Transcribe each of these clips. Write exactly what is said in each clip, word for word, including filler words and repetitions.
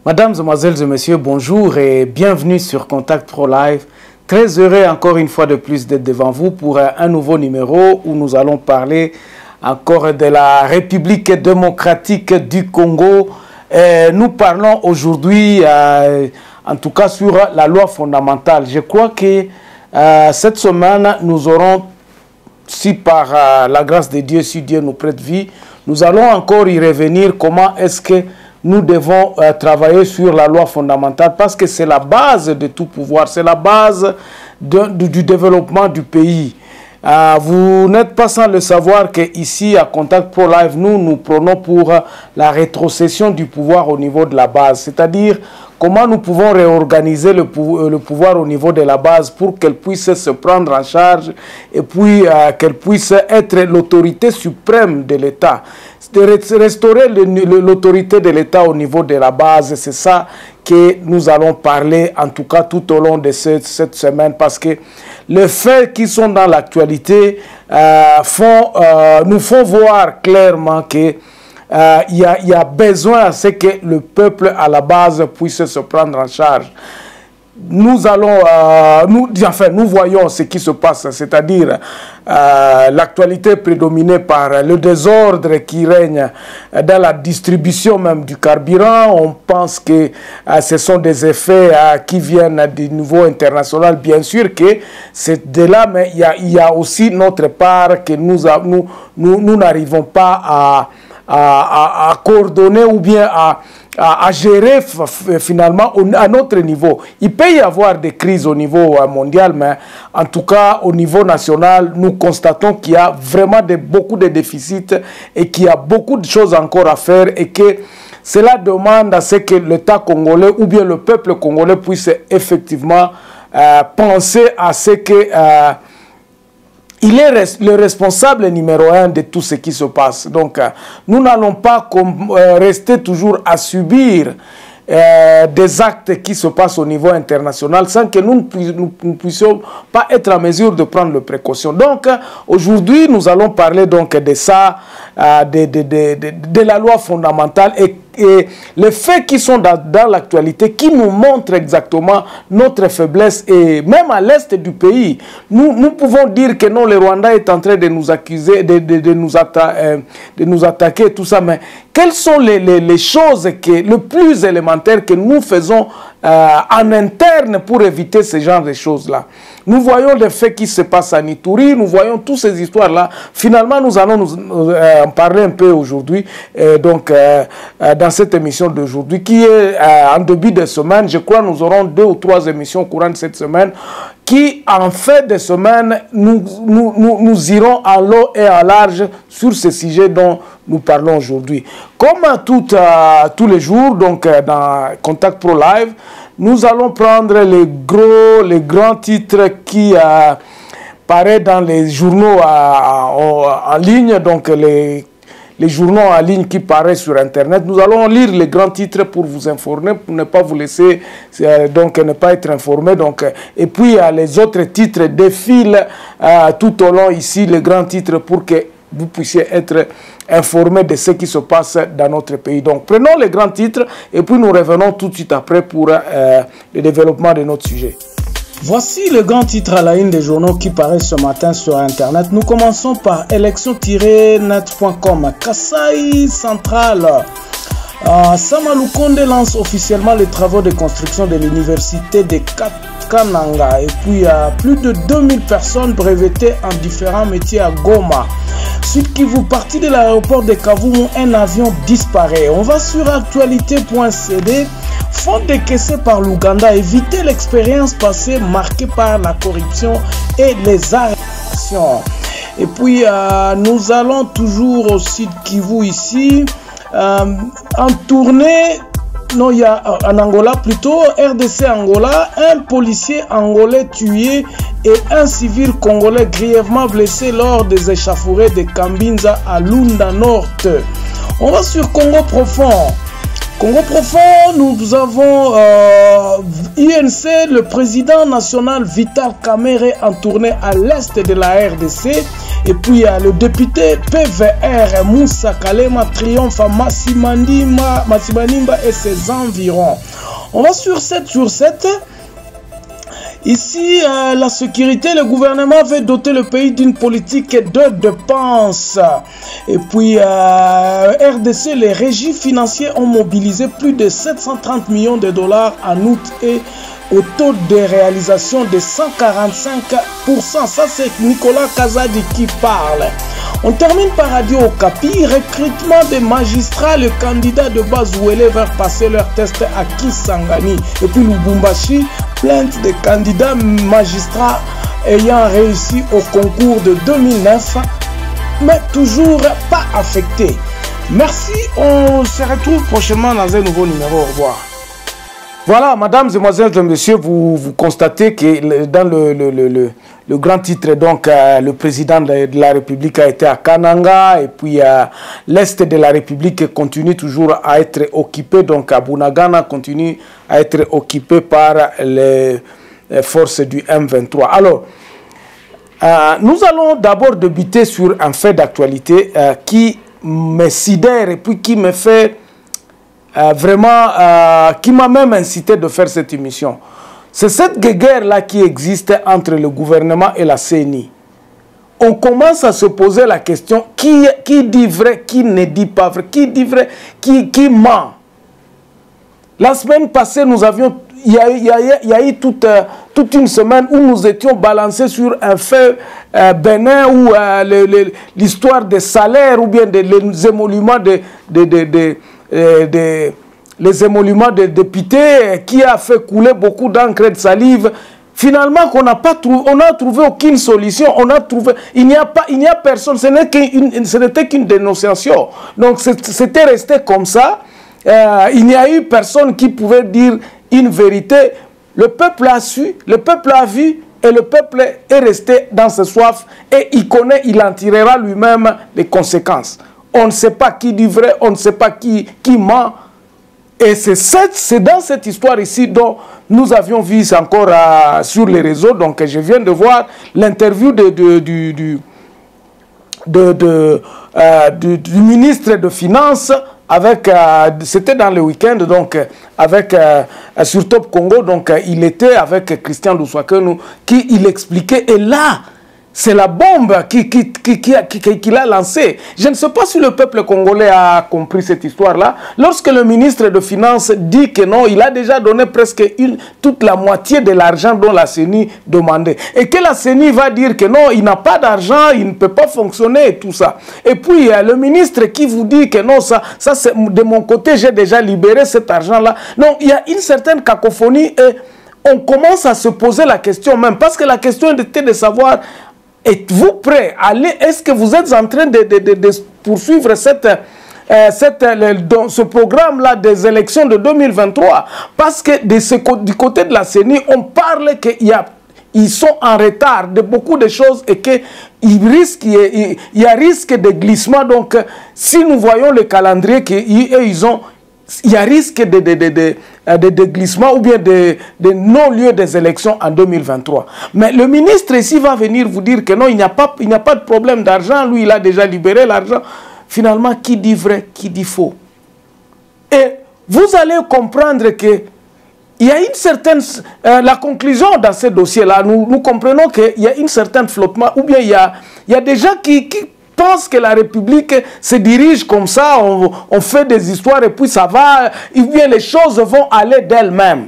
Mesdames, Mesdemoiselles et Messieurs, bonjour et bienvenue sur Contact Pro Live. Très heureux encore une fois de plus d'être devant vous pour un nouveau numéro où nous allons parler encore de la République démocratique du Congo. Et nous parlons aujourd'hui, euh, en tout cas, sur la loi fondamentale. Je crois que euh, cette semaine, nous aurons, si par euh, la grâce de Dieu, si Dieu nous prête vie, nous allons encore y revenir comment est-ce que nous devons euh, travailler sur la loi fondamentale parce que c'est la base de tout pouvoir, c'est la base de, du, du développement du pays. Euh, vous n'êtes pas sans le savoir qu'ici, à Contact Pro Live, nous, nous prenons pour euh, la rétrocession du pouvoir au niveau de la base, c'est-à-dire comment nous pouvons réorganiser le, pou le pouvoir au niveau de la base pour qu'elle puisse se prendre en charge et puis euh, qu'elle puisse être l'autorité suprême de l'État. De restaurer l'autorité de l'État au niveau de la base, c'est ça que nous allons parler, en tout cas tout au long de cette, cette semaine, parce que les faits qui sont dans l'actualité euh, font, euh, nous font voir clairement que euh, il y a, il y a besoin à ce que le peuple à la base puisse se prendre en charge. Nous allons, euh, nous, enfin, nous voyons ce qui se passe, c'est-à-dire euh, l'actualité prédominée par le désordre qui règne dans la distribution même du carburant. On pense que euh, ce sont des effets euh, qui viennent du niveau international. Bien sûr que c'est de là, mais il y a, il y a aussi notre part que nous nous, nous, nous n'arrivons pas à, à, à, à coordonner ou bien à À, à gérer finalement à notre niveau. Il peut y avoir des crises au niveau mondial, mais en tout cas au niveau national, nous constatons qu'il y a vraiment de, beaucoup de déficits et qu'il y a beaucoup de choses encore à faire et que cela demande à ce que l'État congolais ou bien le peuple congolais puisse effectivement euh, penser à ce que euh, il est le responsable numéro un de tout ce qui se passe. Donc, euh, nous n'allons pas comme, euh, rester toujours à subir euh, des actes qui se passent au niveau international sans que nous ne puissions pas être en mesure de prendre les précautions. Donc, euh, aujourd'hui, nous allons parler donc de ça, euh, de, de, de, de, de la loi fondamentale et et les faits qui sont dans, dans l'actualité, qui nous montrent exactement notre faiblesse, et même à l'est du pays, nous, nous pouvons dire que non, le Rwanda est en train de nous accuser, de, de, de, nous, atta euh, de nous attaquer, tout ça, mais quelles sont les, les, les choses que, le plus élémentaires que nous faisons euh, en interne pour éviter ce genre de choses-là? Nous voyons les faits qui se passent à Ituri, nous voyons toutes ces histoires-là. Finalement, nous allons nous, euh, en parler un peu aujourd'hui, euh, donc euh, euh, dans cette émission d'aujourd'hui, qui est euh, en début de semaine. Je crois que nous aurons deux ou trois émissions au courant de cette semaine, qui, en fait de semaine, nous, nous, nous, nous irons en long et en large sur ce sujet dont nous parlons aujourd'hui. Comme tout, euh, tous les jours, donc euh, dans Contact Pro Live, nous allons prendre les gros, les grands titres qui euh, paraissent dans les journaux euh, en, en ligne, donc les, les journaux en ligne qui paraissent sur Internet. Nous allons lire les grands titres pour vous informer, pour ne pas vous laisser, euh, donc ne pas être informé. Donc, euh, et puis euh, les autres titres défilent euh, tout au long ici, les grands titres, pour que vous puissiez être informés de ce qui se passe dans notre pays. Donc, prenons les grands titres et puis nous revenons tout de suite après pour euh, le développement de notre sujet. Voici le grand titre à la une des journaux qui paraissent ce matin sur Internet. Nous commençons par élection tiret net point com. Kasai Central. Euh, Sama Lukonde lance officiellement les travaux de construction de l'université de Kananga. Et puis, il y a plus de deux mille personnes brevetées en différents métiers à Goma. Sud Kivu, parti de l'aéroport de Kavumu, un avion disparaît. On va sur actualité point c d. Fonds décaissés par l'Ouganda, éviter l'expérience passée marquée par la corruption et les arrestations. Et puis, euh, nous allons toujours au Sud Kivu ici, euh, en tournée. Non, il y a en Angola plutôt, R D C Angola, un policier angolais tué et un civil congolais grièvement blessé lors des échauffourées de Kambinza à Lunda Nord. On va sur Congo profond. Congo profond, nous avons euh, I N C, le président national Vital Kamerhe en tournée à l'est de la R D C. Et puis euh, le député P V R Moussa Kalema triomphe à Massimanimba, Massimanimba et ses environs. On va sur sept sur sept. Ici, euh, la sécurité, le gouvernement veut doter le pays d'une politique de dépenses. Et puis, euh, R D C, les régies financières ont mobilisé plus de sept cent trente millions de dollars en août et au taux de réalisation de cent quarante-cinq pour cent. Ça, c'est Nicolas Kazadi qui parle. On termine par Radio Okapi, recrutement des magistrats, le candidat de Bazouele vers passer leur test à Kisangani. Et puis Lubumbashi, plainte des candidats magistrats ayant réussi au concours de deux mille neuf, mais toujours pas affectés. Merci, on se retrouve prochainement dans un nouveau numéro. Au revoir. Voilà, mesdames et mesdemoiselles et messieurs, vous, vous constatez que dans le, le, le, le, le grand titre, donc, euh, le président de, de la République a été à Kananga, et puis euh, l'Est de la République continue toujours à être occupé, donc à Bunagana continue à être occupé par les, les forces du M vingt-trois. Alors, euh, nous allons d'abord débuter sur un fait d'actualité euh, qui me sidère et puis qui me fait... Euh, vraiment, euh, qui m'a même incité de faire cette émission. C'est cette guerre-là qui existe entre le gouvernement et la C N I. On commence à se poser la question, qui, qui dit vrai, qui ne dit pas vrai, qui dit vrai, qui, qui ment. La semaine passée, nous avions, il y a, il y a, il y a eu toute, euh, toute une semaine où nous étions balancés sur un fait euh, bénin où euh, l'histoire des salaires ou bien des de, émoluments de... de, de, de Des, les émoluments des députés qui a fait couler beaucoup d'encre et de salive. Finalement, qu'on n'a pas trouvé, on n'a trouvé aucune solution. On a trouvé, il n'y a pas, il n'y a personne. Ce n'était qu'une dénonciation. Donc c'était resté comme ça. Euh, il n'y a eu personne qui pouvait dire une vérité. Le peuple a su, le peuple a vu, et le peuple est resté dans ses soifs. Et il connaît, il en tirera lui-même les conséquences. On ne sait pas qui dit vrai, on ne sait pas qui, qui ment. Et c'est dans cette histoire ici dont nous avions vu encore euh, sur les réseaux. Donc je viens de voir l'interview de, de, du, du, de, de, euh, du, du ministre de Finances avec, euh, c'était dans le week-end, donc avec, euh, sur Top Congo, donc il était avec Christian Doussouakeno qui il expliquait, et là, c'est la bombe qu'il qui, qui, qui, qui, qui, qui a lancée. Je ne sais pas si le peuple congolais a compris cette histoire-là. Lorsque le ministre de Finances dit que non, il a déjà donné presque une, toute la moitié de l'argent dont la C N I demandait. Et que la C N I va dire que non, il n'a pas d'argent, il ne peut pas fonctionner et tout ça. Et puis, il y a le ministre qui vous dit que non, ça, ça c'est de mon côté, j'ai déjà libéré cet argent-là. Non, il y a une certaine cacophonie et on commence à se poser la question même. Parce que la question était de savoir... Êtes-vous prêt à aller? Est-ce que vous êtes en train de, de, de, de poursuivre cette, euh, cette, le, dans ce programme-là des élections de deux mille vingt-trois? Parce que de ce, du côté de la C N I, on parle qu'ils sont en retard de beaucoup de choses et qu'il risque, il, il y a risque de glissement. Donc, si nous voyons le calendrier qu'ils ont, il y a risque de, de, de, de, de, de glissement ou bien de, de non-lieu des élections en deux mille vingt-trois. Mais le ministre ici va venir vous dire que non, il n'y a pas, il n'y a pas de problème d'argent. Lui, il a déjà libéré l'argent. Finalement, qui dit vrai, qui dit faux? Et vous allez comprendre que il y a une certaine... Euh, la conclusion dans ce dossier-là, nous, nous comprenons qu'il y a une certaine flottement, ou bien il y a, il y a des gens qui... qui pense que la République se dirige comme ça, on, on fait des histoires et puis ça va, et bien les choses vont aller d'elles-mêmes.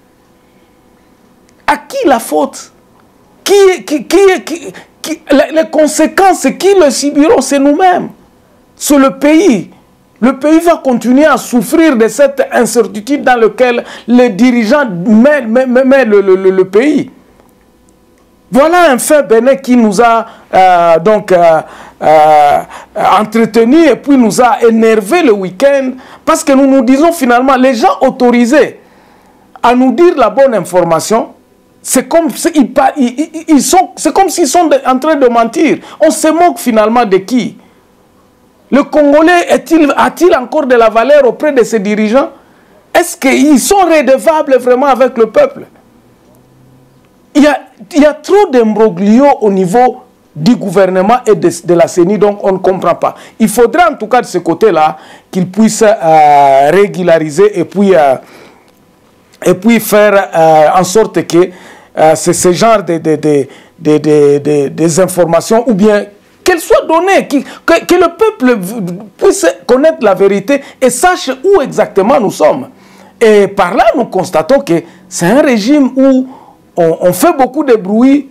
À qui la faute? Qui, qui, qui, qui, qui, les, les conséquences, qui le subiront? C'est nous-mêmes. C'est le pays. Le pays va continuer à souffrir de cette incertitude dans laquelle les dirigeants mettent, mettent, mettent le, le, le, le pays. Voilà un fait bénin qui nous a euh, donc euh, euh, entretenu et puis nous a énervé le week-end parce que nous nous disons finalement les gens autorisés à nous dire la bonne information, c'est comme ils, ils, ils sont, c'est comme s'ils sont en train de mentir. On se moque finalement de qui? Le Congolais est-il, a-t-il encore de la valeur auprès de ses dirigeants? Est-ce qu'ils sont redevables vraiment avec le peuple? Il y a, il y a trop d'imbroglio au niveau du gouvernement et de, de la C E N I, donc on ne comprend pas. Il faudrait en tout cas de ce côté-là qu'ils puissent euh, régulariser et puis, euh, et puis faire euh, en sorte que euh, c'est ce genre de, de, de, de, de, de, des informations ou bien qu'elles soient données, que, que, que le peuple puisse connaître la vérité et sache où exactement nous sommes. Et par là, nous constatons que c'est un régime où on, on fait beaucoup de bruit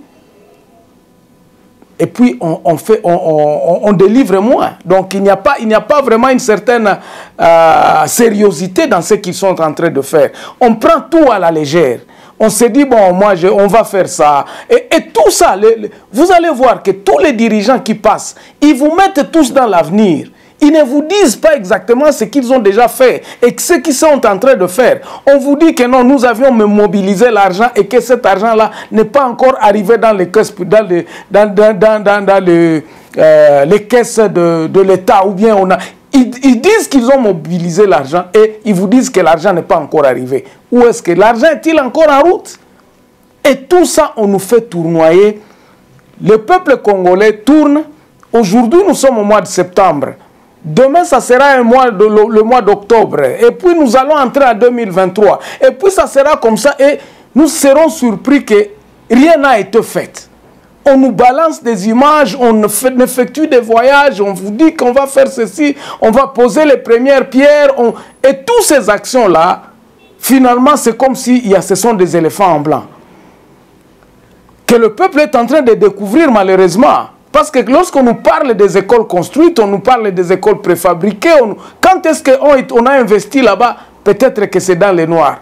et puis on, on, fait, on, on, on délivre moins. Donc il n'y a pas, il n'y a pas vraiment une certaine euh, sérieuxité dans ce qu'ils sont en train de faire. On prend tout à la légère. On se dit, bon, moi, je, on va faire ça. Et, et tout ça, le, le, vous allez voir que tous les dirigeants qui passent, ils vous mettent tous dans l'avenir. Ils ne vous disent pas exactement ce qu'ils ont déjà fait et ce qu'ils sont en train de faire. On vous dit que non, nous avions mobilisé l'argent et que cet argent-là n'est pas encore arrivé dans les caisses, dans les, dans, dans, dans, dans, dans les, euh, les caisses de, de l'État. Ou bien on a... Ils, ils disent qu'ils ont mobilisé l'argent et ils vous disent que l'argent n'est pas encore arrivé. Où est-ce que l'argent est-il encore en route? Et tout ça, on nous fait tournoyer. Le peuple congolais tourne. Aujourd'hui, nous sommes au mois de septembre. Demain, ça sera un mois de, le, le mois d'octobre. Et puis, nous allons entrer en deux mille vingt-trois. Et puis, ça sera comme ça. Et nous serons surpris que rien n'a été fait. On nous balance des images, on effectue des voyages, on vous dit qu'on va faire ceci, on va poser les premières pierres. On... Et toutes ces actions-là, finalement, c'est comme si y a, ce sont des éléphants en blanc. Que le peuple est en train de découvrir, malheureusement. Parce que lorsqu'on nous parle des écoles construites, on nous parle des écoles préfabriquées, on... quand est-ce qu'on on a investi là-bas? Peut-être que c'est dans les noirs.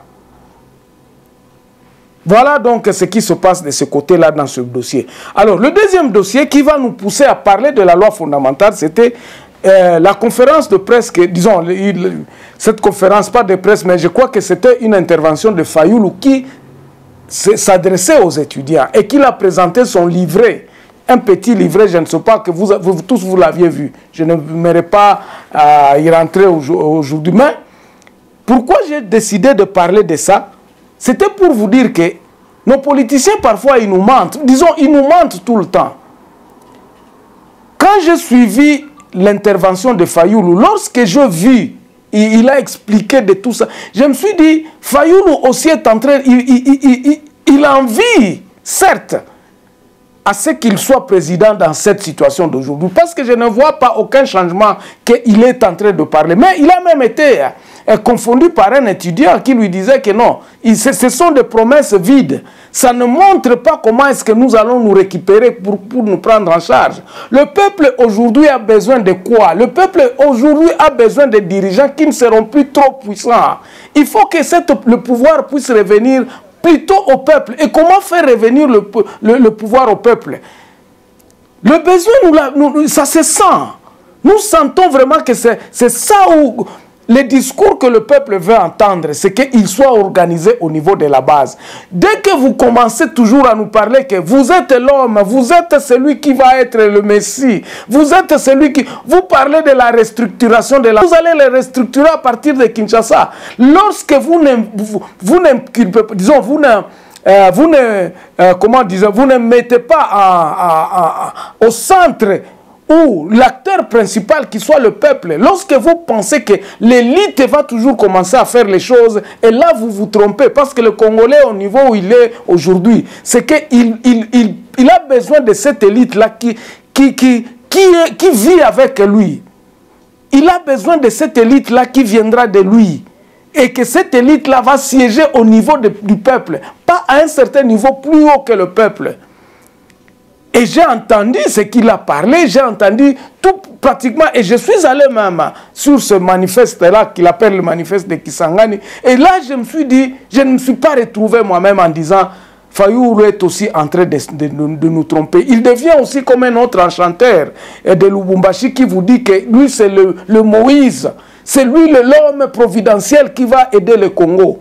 Voilà donc ce qui se passe de ce côté-là dans ce dossier. Alors, le deuxième dossier qui va nous pousser à parler de la loi fondamentale, c'était euh, la conférence de presse, que, disons, il, cette conférence, pas de presse, mais je crois que c'était une intervention de Fayoulou qui s'adressait aux étudiants et qui a présenté son livret, un petit livret, je ne sais pas, que vous, vous tous vous l'aviez vu. Je ne m'aimerais pas euh, y rentrer aujourd'hui. Mais pourquoi j'ai décidé de parler de ça? C'était pour vous dire que nos politiciens, parfois, ils nous mentent. Disons, ils nous mentent tout le temps. Quand j'ai suivi l'intervention de Fayoulou, lorsque je vis, il, il a expliqué de tout ça, je me suis dit, Fayoulou aussi est en train, il, il, il, il, il a envie, certes, à ce qu'il soit président dans cette situation d'aujourd'hui. Parce que je ne vois pas aucun changement qu'il est en train de parler. Mais il a même été est confondu par un étudiant qui lui disait que non, il, ce, ce sont des promesses vides. Ça ne montre pas comment est-ce que nous allons nous récupérer pour, pour nous prendre en charge. Le peuple aujourd'hui a besoin de quoi? Le peuple aujourd'hui a besoin de dirigeants qui ne seront plus trop puissants. Il faut que cette, le pouvoir puisse revenir plutôt au peuple. Et comment faire revenir le, le, le pouvoir au peuple? Le besoin, nous, nous, ça se sent. Nous sentons vraiment que c'est ça où... Les discours que le peuple veut entendre, c'est qu'il soit organisé au niveau de la base. Dès que vous commencez toujours à nous parler que vous êtes l'homme, vous êtes celui qui va être le Messie, vous êtes celui qui... Vous parlez de la restructuration de la... Vous allez les restructurer à partir de Kinshasa. Lorsque vous ne... Vous, vous ne disons, vous ne... Euh, vous ne... Euh, comment disons, vous ne mettez pas à, à, à, au centre... ou l'acteur principal qui soit le peuple, lorsque vous pensez que l'élite va toujours commencer à faire les choses, et là vous vous trompez, parce que le Congolais au niveau où il est aujourd'hui, c'est qu'il il, il, il a besoin de cette élite-là qui, qui, qui, qui, qui vit avec lui. Il a besoin de cette élite-là qui viendra de lui. Et que cette élite-là va siéger au niveau de, du peuple, pas à un certain niveau plus haut que le peuple. Et j'ai entendu ce qu'il a parlé, j'ai entendu tout pratiquement, et je suis allé même sur ce manifeste-là, qu'il appelle le manifeste de Kisangani, et là je me suis dit, je ne me suis pas retrouvé moi-même en disant, Fayoulou est aussi en train de, de, de nous tromper. Il devient aussi comme un autre enchanteur de Lubumbashi qui vous dit que lui c'est le, le Moïse, c'est lui l'homme providentiel qui va aider le Congo.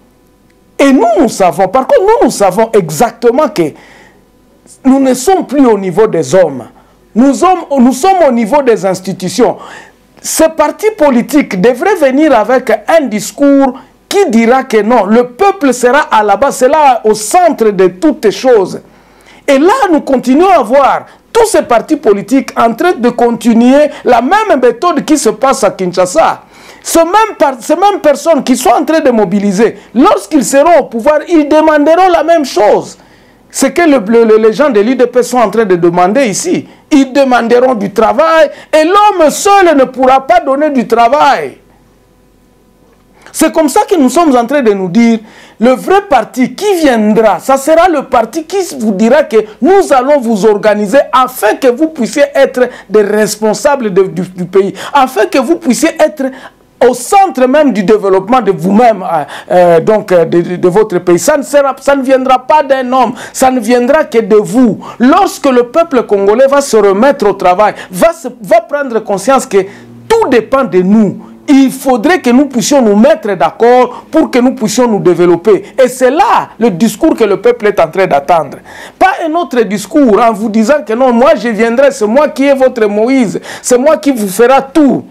Et nous, nous savons, par contre, nous, nous savons exactement que nous ne sommes plus au niveau des hommes. Nous sommes, nous sommes au niveau des institutions. Ces partis politiques devraient venir avec un discours qui dira que non, le peuple sera à la base, c'est là au centre de toutes les choses. Et là, nous continuons à voir tous ces partis politiques en train de continuer la même méthode qui se passe à Kinshasa. Ces mêmes, ces mêmes personnes qui sont en train de mobiliser, lorsqu'ils seront au pouvoir, ils demanderont la même chose. C'est que le, le, les gens de l'U D P sont en train de demander ici. Ils demanderont du travail et l'homme seul ne pourra pas donner du travail. C'est comme ça que nous sommes en train de nous dire, le vrai parti qui viendra, ça sera le parti qui vous dira que nous allons vous organiser afin que vous puissiez être des responsables de, du, du pays, afin que vous puissiez être au centre même du développement de vous-même, euh, euh, donc euh, de, de, de votre pays. Ça ne, sera, ça ne viendra pas d'un homme, ça ne viendra que de vous. Lorsque le peuple congolais va se remettre au travail, va, se, va prendre conscience que tout dépend de nous, il faudrait que nous puissions nous mettre d'accord pour que nous puissions nous développer. Et c'est là le discours que le peuple est en train d'attendre. Pas un autre discours en vous disant que non, moi je viendrai, c'est moi qui est votre Moïse, c'est moi qui vous fera tout.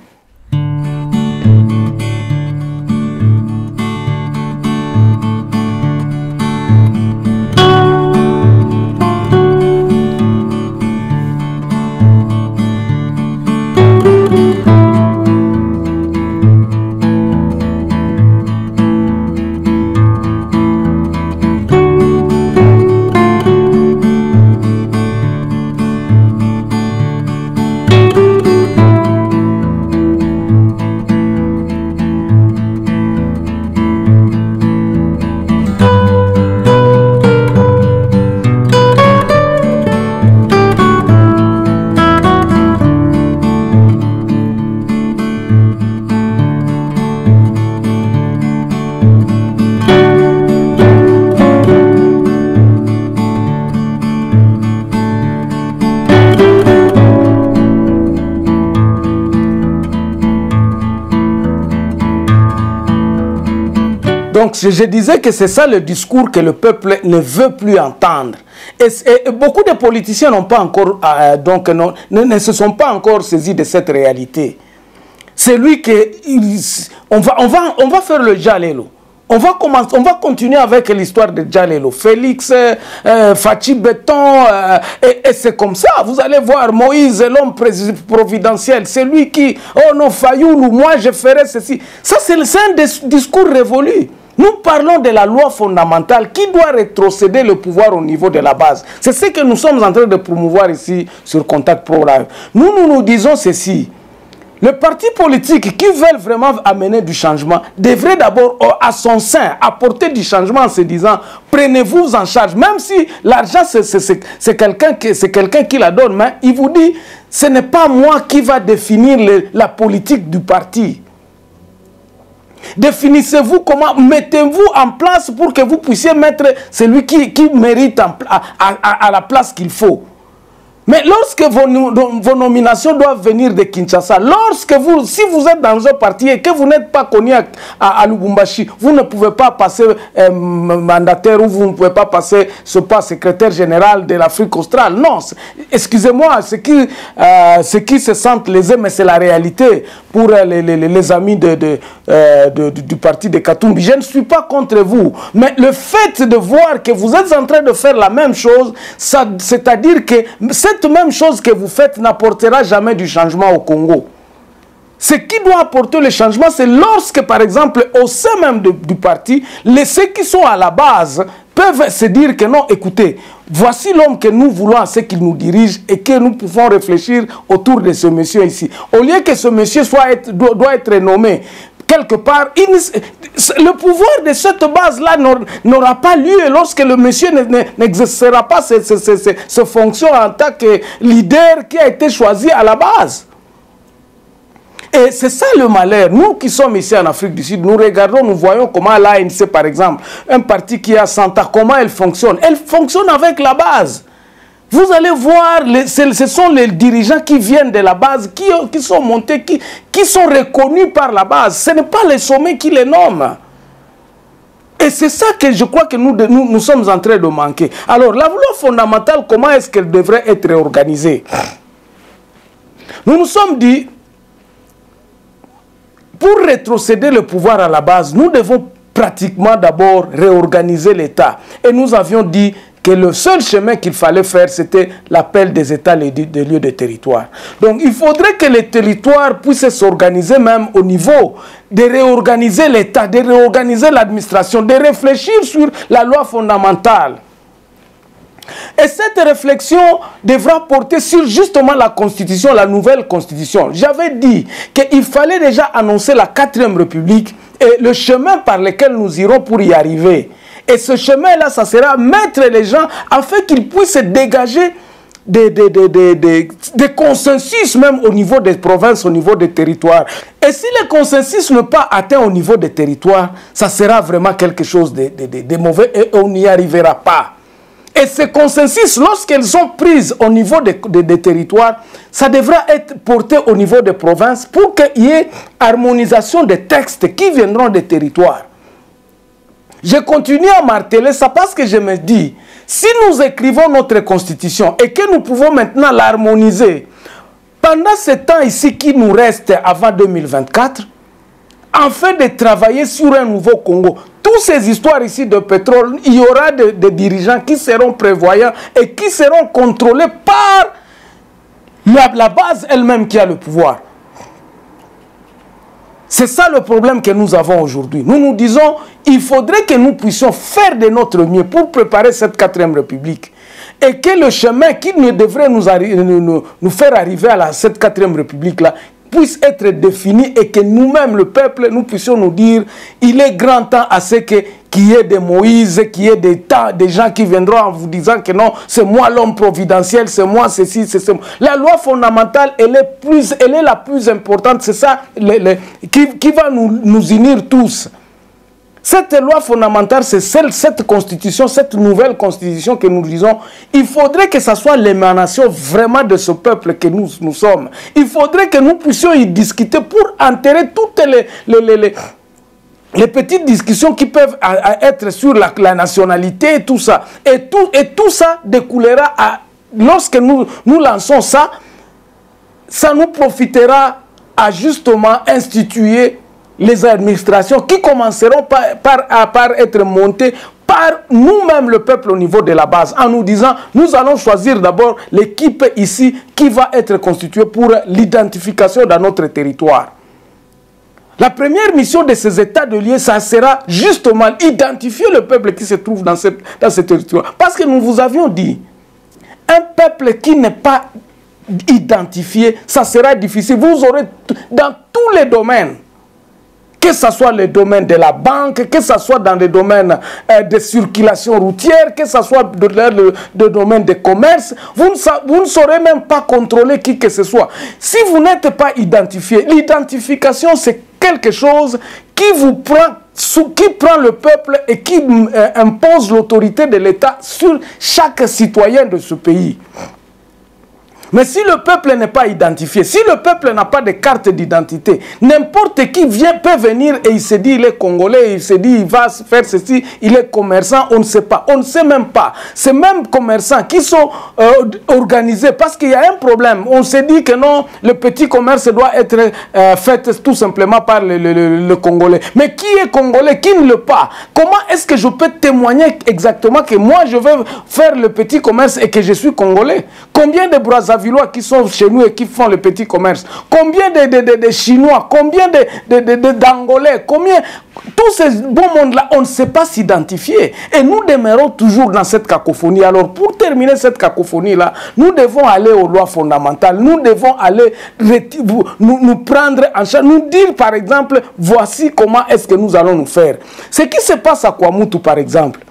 Donc je disais que c'est ça le discours que le peuple ne veut plus entendre. Et, et beaucoup de politiciens n'ont pas encore, euh, donc non, ne, ne se sont pas encore saisis de cette réalité. C'est lui que il, on va, on va, on va faire le Jalelo. On va, commencer, on va continuer avec l'histoire de Jalelo. Félix, euh, Fachi Béton, euh, et, et c'est comme ça. Vous allez voir Moïse, l'homme providentiel, c'est lui qui, oh non, Fayoulou, moi je ferai ceci. Ça, c'est un discours révolu. Nous parlons de la loi fondamentale qui doit rétrocéder le pouvoir au niveau de la base. C'est ce que nous sommes en train de promouvoir ici sur Contact Pro Live. Nous, nous nous disons ceci. Le parti politique qui veut vraiment amener du changement devrait d'abord à son sein apporter du changement en se disant prenez-vous en charge. Même si l'argent c'est quelqu'un qui, quelqu'un qui la donne, mais il vous dit ce n'est pas moi qui va définir le, la politique du parti. Définissez-vous comment, mettez-vous en place pour que vous puissiez mettre celui qui, qui mérite en, à, à, à la place qu'il faut. Mais lorsque vos, vos nominations doivent venir de Kinshasa, lorsque vous, si vous êtes dans un parti et que vous n'êtes pas connu à, à, à Lubumbashi, vous ne pouvez pas passer euh, mandataire ou vous ne pouvez pas passer ce pas secrétaire général de l'Afrique australe. Non, excusez-moi, ce qui, euh, ce qui se sentent lésés, mais c'est la réalité pour euh, les, les, les amis de, de, euh, de, de, du parti de Katumbi. Je ne suis pas contre vous, mais le fait de voir que vous êtes en train de faire la même chose, c'est-à-dire que cette même chose que vous faites n'apportera jamais du changement au Congo. Ce qui doit apporter le changement, c'est lorsque, par exemple, au sein même de, du parti, les, ceux qui sont à la base peuvent se dire que non, écoutez, voici l'homme que nous voulons, ce qu'il nous dirige et que nous pouvons réfléchir autour de ce monsieur ici. Au lieu que ce monsieur soit être, doit, doit être nommé quelque part, il, le pouvoir de cette base-là n'aura pas lieu lorsque le monsieur n'exercera pas ses, ses, ses, ses, ses fonctions en tant que leader qui a été choisi à la base. Et c'est ça le malheur. Nous qui sommes ici en Afrique du Sud, nous regardons, nous voyons comment l'A N C, par exemple, un parti qui a cent ans, comment elle fonctionne. Elle fonctionne avec la base. Vous allez voir, les, ce sont les dirigeants qui viennent de la base, qui, qui sont montés, qui, qui sont reconnus par la base. Ce n'est pas les sommets qui les nomment. Et c'est ça que je crois que nous, nous, nous sommes en train de manquer. Alors, la loi fondamentale, comment est-ce qu'elle devrait être organisée? Nous nous sommes dit, pour rétrocéder le pouvoir à la base, nous devons pratiquement d'abord réorganiser l'État. Et nous avions dit que le seul chemin qu'il fallait faire, c'était l'appel des États des lieux de territoire. Donc il faudrait que les territoires puissent s'organiser même au niveau de réorganiser l'État, de réorganiser l'administration, de réfléchir sur la loi fondamentale. Et cette réflexion devra porter sur justement la Constitution, la nouvelle Constitution. J'avais dit qu'il fallait déjà annoncer la quatrième République et le chemin par lequel nous irons pour y arriver. Et ce chemin-là, ça sera mettre les gens afin qu'ils puissent dégager des, des, des, des, des, des consensus même au niveau des provinces, au niveau des territoires. Et si le consensus n'est pas atteint au niveau des territoires, ça sera vraiment quelque chose de, de, de, de mauvais et on n'y arrivera pas. Et ces consensus, lorsqu'elles sont prises au niveau des, des, des territoires, ça devra être porté au niveau des provinces pour qu'il y ait harmonisation des textes qui viendront des territoires. Je continue à marteler ça parce que je me dis, si nous écrivons notre constitution et que nous pouvons maintenant l'harmoniser, pendant ce temps ici qui nous reste avant deux mille vingt-quatre, afin de travailler sur un nouveau Congo, toutes ces histoires ici de pétrole, il y aura des de dirigeants qui seront prévoyants et qui seront contrôlés par la, la base elle-même qui a le pouvoir. C'est ça le problème que nous avons aujourd'hui. Nous nous disons, il faudrait que nous puissions faire de notre mieux pour préparer cette quatrième République. Et que le chemin qui nous devrait nous, nous, nous faire arriver à la, cette quatrième République-là puisse être défini et que nous-mêmes, le peuple, nous puissions nous dire, il est grand temps à ce que qu'il y ait des Moïse, qu'il y ait des, tas, des gens qui viendront en vous disant que non, c'est moi l'homme providentiel, c'est moi ceci, c'est ça. La loi fondamentale, elle est, plus, elle est la plus importante, c'est ça le, le, qui, qui va nous, nous unir tous. Cette loi fondamentale, c'est celle, cette constitution, cette nouvelle constitution que nous disons, il faudrait que ce soit l'émanation vraiment de ce peuple que nous, nous sommes. Il faudrait que nous puissions y discuter pour enterrer toutes les, les, les, les, les petites discussions qui peuvent être sur la, la nationalité et tout ça. Et tout, et tout ça découlera, à, lorsque nous, nous lançons ça, ça nous profitera à justement instituer les administrations qui commenceront par, par, par être montées par nous-mêmes, le peuple, au niveau de la base, en nous disant, nous allons choisir d'abord l'équipe ici qui va être constituée pour l'identification dans notre territoire. La première mission de ces états de lieu, ça sera justement identifier le peuple qui se trouve dans, cette, dans ce territoire. Parce que nous vous avions dit, un peuple qui n'est pas identifié, ça sera difficile. Vous aurez dans tous les domaines, que ce soit le domaine de la banque, que ce soit dans le domaine euh, de circulation routière, que ce soit dans le, le, le domaine de commerce, vous ne, vous ne saurez même pas contrôler qui que ce soit. Si vous n'êtes pas identifié, l'identification c'est quelque chose qui vous prend, qui prend le peuple et qui euh, impose l'autorité de l'État sur chaque citoyen de ce pays. Mais si le peuple n'est pas identifié, si le peuple n'a pas de carte d'identité, n'importe qui vient, peut venir et il se dit il est congolais, il se dit il va faire ceci, il est commerçant, on ne sait pas. On ne sait même pas. Ces mêmes commerçants qui sont euh, organisés, parce qu'il y a un problème. On se dit que non, le petit commerce doit être euh, fait tout simplement par le, le, le, le Congolais. Mais qui est Congolais, qui ne le pas? Comment est-ce que je peux témoigner exactement que moi je vais faire le petit commerce et que je suis Congolais? Combien de Brazzaville qui sont chez nous et qui font le petit commerce, combien de, de, de, de Chinois, combien de, de, de, de, d'Angolais, combien, tous ces bons mondes-là, on ne sait pas s'identifier. Et nous demeurons toujours dans cette cacophonie. Alors, pour terminer cette cacophonie-là, nous devons aller aux lois fondamentales, nous devons aller nous, nous prendre en charge, nous dire par exemple, voici comment est-ce que nous allons nous faire. Ce qui se passe à Kwamutu par exemple,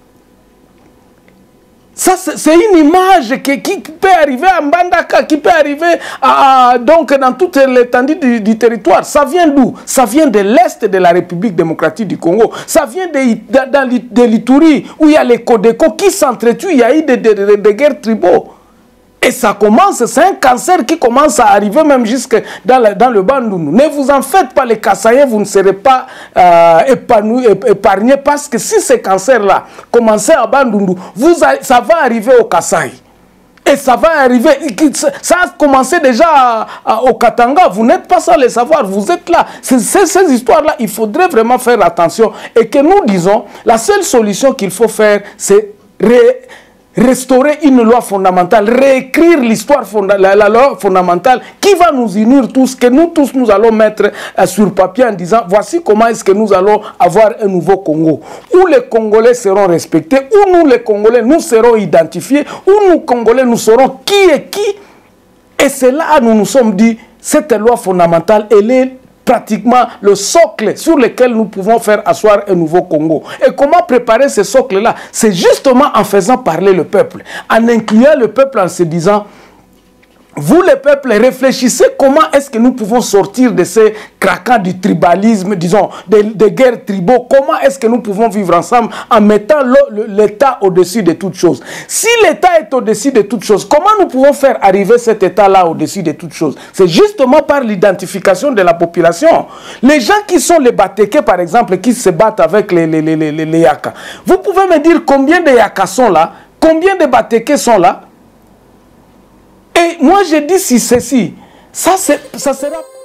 ça, c'est une image qui, qui peut arriver à Mbandaka, qui peut arriver à, à, donc dans toute l'étendue du, du territoire. Ça vient d'où? Ça vient de l'Est de la République démocratique du Congo. Ça vient de, de, dans de l'Ituri, où il y a les Codeco qui s'entretuent. Il y a eu des de, de, de guerres tribaux. Et ça commence, c'est un cancer qui commence à arriver même jusque dans le, dans le Bandundu. Ne vous en faites pas, les Kassaïens, vous ne serez pas euh, épargnés parce que si ces cancers-là commençaient à Bandundu, vous, ça va arriver au Kasaï. Et ça va arriver, ça a commencé déjà à, à, au Katanga, vous n'êtes pas sans le savoir, vous êtes là. Ces, ces, ces histoires-là, il faudrait vraiment faire attention et que nous disons, la seule solution qu'il faut faire, c'est restaurer une loi fondamentale, réécrire l'histoire, fonda la, la loi fondamentale qui va nous unir tous, que nous tous nous allons mettre euh, sur papier en disant voici comment est-ce que nous allons avoir un nouveau Congo, où les Congolais seront respectés, où nous les Congolais nous serons identifiés, où nous Congolais nous saurons qui est qui. Et c'est là nous nous sommes dit, cette loi fondamentale, elle est pratiquement le socle sur lequel nous pouvons faire asseoir un nouveau Congo. Et comment préparer ce socle-là? C'est justement en faisant parler le peuple, en incluant le peuple en se disant, vous les peuples, réfléchissez comment est-ce que nous pouvons sortir de ces craquants du tribalisme, disons, des, des guerres tribaux, comment est-ce que nous pouvons vivre ensemble en mettant l'État au-dessus de toutes choses. Si l'État est au-dessus de toutes choses, comment nous pouvons faire arriver cet État-là au-dessus de toutes choses? C'est justement par l'identification de la population. Les gens qui sont les Batéké, par exemple, qui se battent avec les, les, les, les, les Yaka, vous pouvez me dire combien de Yaka sont là? Combien de Batéké sont là? Et moi, je dis si ceci, ça, ça sera...